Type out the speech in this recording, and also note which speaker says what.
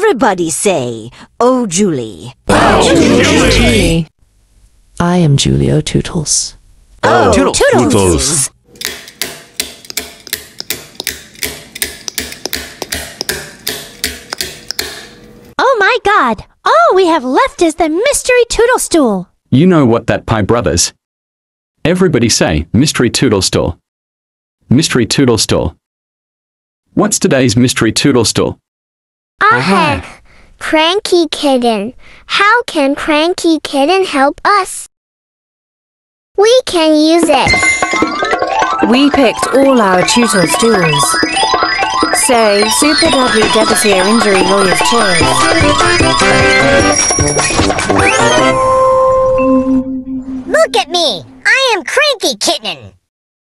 Speaker 1: Everybody say, "Oh, Julie."
Speaker 2: Julie. I am Julio Tootles.
Speaker 1: Oh,
Speaker 3: Tootles.
Speaker 4: Oh my God! All we have left is the mystery Toodlestool.
Speaker 3: You know what that Pie Brothers. Everybody say, Mystery Toodlestool. Mystery Toodlestool. What's today's Mystery Toodlestool?
Speaker 5: Aha! Cranky Kitten. How can Cranky Kitten help us? We can use it.
Speaker 6: We picked all our Tootles tools. Say, Super Dudley Debussier Injury Lawyer's Choice.
Speaker 7: Look at me! I am Cranky Kitten!